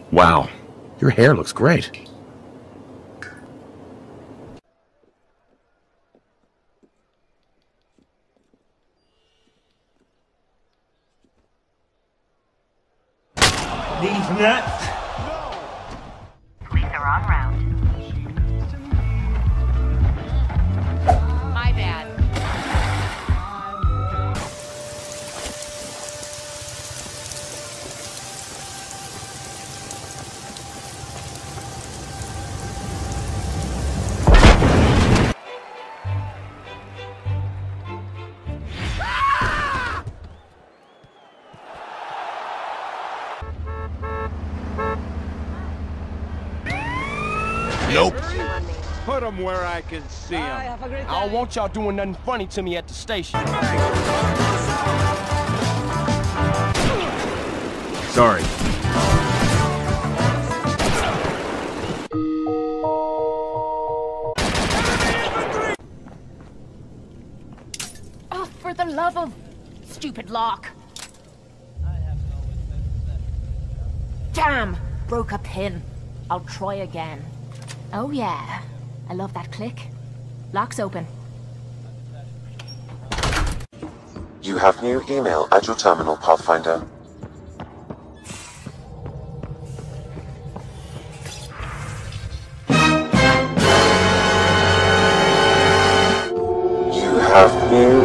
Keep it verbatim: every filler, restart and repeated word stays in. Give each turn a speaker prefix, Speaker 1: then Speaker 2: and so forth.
Speaker 1: Wow, your hair looks great.
Speaker 2: These nuts.
Speaker 3: Police are en route. My bad.
Speaker 4: Nope.
Speaker 5: Put him where I can see him.
Speaker 6: I don't want y'all doing nothing funny to me at the station.
Speaker 1: Sorry.
Speaker 3: Oh, for the love of stupid lock. Damn! Broke a pin. I'll try again. Oh yeah. I love that click. Lock's open.
Speaker 7: You have new email at your terminal, Pathfinder. You have new